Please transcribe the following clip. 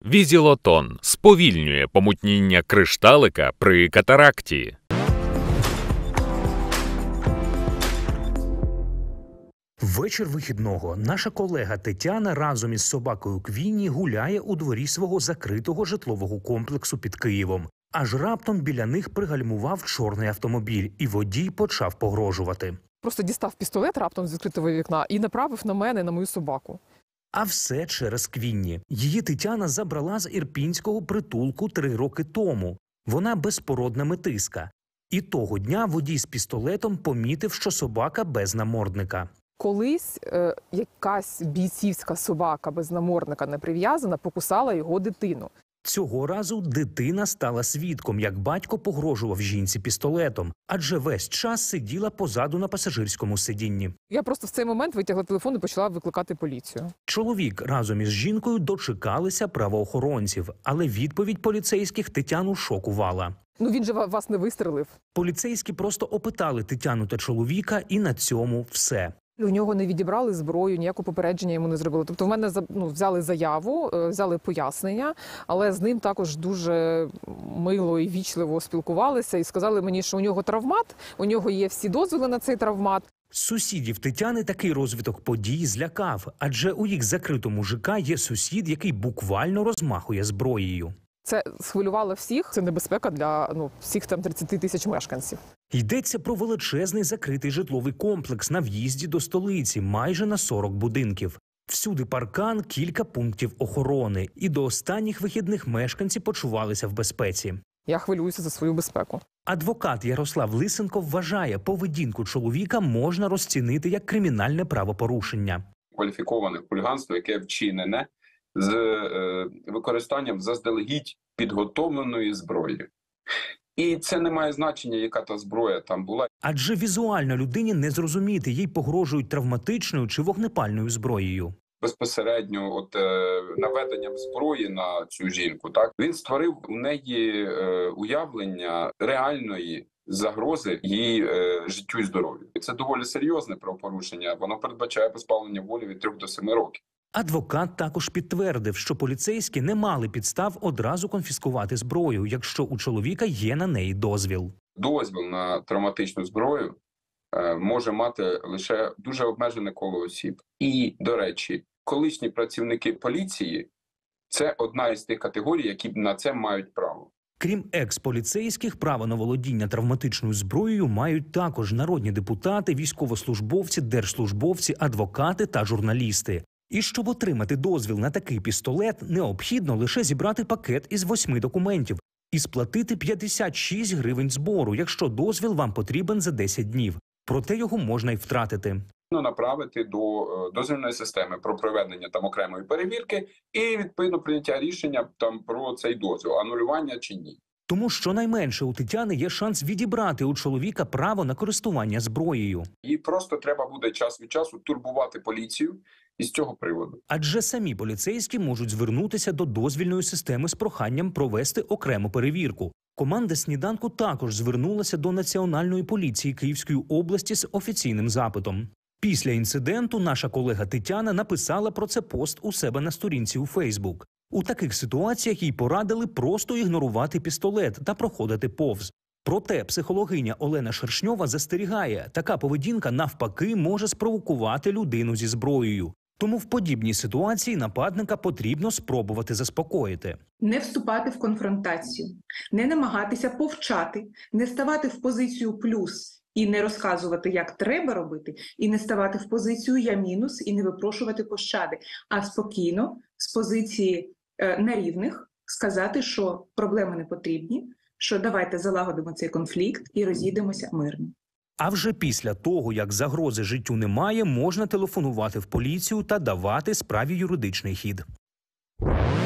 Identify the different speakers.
Speaker 1: Візілотон сповільнює помутніння кришталика при катаракті.
Speaker 2: Вечір вихідного. Наша колега Тетяна разом із собакою Квінні гуляє у дворі свого закритого житлового комплексу під Києвом. Аж раптом біля них пригальмував чорний автомобіль, і водій почав погрожувати.
Speaker 3: Просто дістав пістолет раптом з відкритого вікна і направив на мене, на мою собаку.
Speaker 2: А все через Квінні. Її Тетяна забрала з ірпінського притулку 3 роки тому. Вона безпородна метиска. І того дня водій з пістолетом помітив, що собака без намордника.
Speaker 3: Колись якась бійцівська собака без намордника не прив'язана покусала його дитину.
Speaker 2: Цього разу дитина стала свідком, як батько погрожував жінці пістолетом, адже весь час сиділа позаду на пасажирському сидінні.
Speaker 3: Я просто в цей момент витягла телефон і почала викликати поліцію.
Speaker 2: Чоловік разом із жінкою дочекалися правоохоронців, але відповідь поліцейських Тетяну шокувала.
Speaker 3: Він же вас не вистрелив.
Speaker 2: Поліцейські просто опитали Тетяну та чоловіка, і на цьому все.
Speaker 3: У нього не відібрали зброю, ніякого попередження йому не зробили. Тобто в мене взяли заяву, взяли пояснення, але з ним також дуже мило і вічливо спілкувалися і сказали мені, що у нього травмат, у нього є всі дозволи на цей травмат.
Speaker 2: Сусідів Тетяни такий розвиток подій злякав, адже у їх закритому ЖК є сусід, який буквально розмахує зброєю.
Speaker 3: Це схвилювало всіх, це небезпека для всіх там 30 тисяч мешканців.
Speaker 2: Йдеться про величезний закритий житловий комплекс на в'їзді до столиці, майже на 40 будинків. Всюди паркан, кілька пунктів охорони. І до останніх вихідних мешканці почувалися в безпеці.
Speaker 3: Я хвилююся за свою безпеку.
Speaker 2: Адвокат Ярослав Лисенко вважає, поведінку чоловіка можна розцінити як кримінальне правопорушення.
Speaker 4: Кваліфіковане хуліганство, яке вчинене з використанням заздалегідь підготовленої зброї. І це не має значення, яка та зброя там була.
Speaker 2: Адже візуально людині не зрозуміти, їй погрожують травматичною чи вогнепальною зброєю.
Speaker 4: Безпосередньо наведенням зброї на цю жінку, він створив у неї уявлення реальної загрози її життю і здоров'ю. Це доволі серйозне правопорушення, воно передбачає позбавлення волі від 3 до 7 років.
Speaker 2: Адвокат також підтвердив, що поліцейські не мали підстав одразу конфіскувати зброю, якщо у чоловіка є на неї дозвіл.
Speaker 4: Дозвіл на травматичну зброю може мати лише дуже обмежене коло осіб. І, до речі, колишні працівники поліції – це одна із тих категорій, які на це мають право.
Speaker 2: Крім екс-поліцейських, право на володіння травматичною зброєю мають також народні депутати, військовослужбовці, держслужбовці, адвокати та журналісти. І щоб отримати дозвіл на такий пістолет, необхідно лише зібрати пакет із 8 документів і сплатити 56 гривень збору, якщо дозвіл вам потрібен за 10 днів. Проте його можна й втратити.
Speaker 4: Направити до дозвільної системи про проведення окремої перевірки і відповідно прийняття рішення про цей дозвіл, анулювання чи ні.
Speaker 2: Тому щонайменше у Тетяни є шанс відібрати у чоловіка право на користування зброєю.
Speaker 4: Їй просто треба буде час від часу турбувати поліцію із цього приводу.
Speaker 2: Адже самі поліцейські можуть звернутися до дозвільної системи з проханням провести окрему перевірку. Команда «Сніданку» також звернулася до Національної поліції Київської області з офіційним запитом. Після інциденту наша колега Тетяна написала про це пост у себе на сторінці у Фейсбук. У таких ситуаціях їй порадили просто ігнорувати пістолет та проходити повз. Проте психологиня Олена Шершньова застерігає, така поведінка навпаки може спровокувати людину зі зброєю. Тому в подібній ситуації нападника потрібно спробувати заспокоїти.
Speaker 5: Не вступати в конфронтацію, не намагатися повчати, не ставати в позицію плюс і не розказувати, як треба робити, і не ставати в позицію я мінус і не випрошувати пощади, а спокійно, з позиції на рівних, сказати, що проблеми не потрібні, що давайте залагодимо цей конфлікт і розійдемося мирно.
Speaker 2: А вже після того, як загрози життю немає, можна телефонувати в поліцію та давати справі юридичний хід.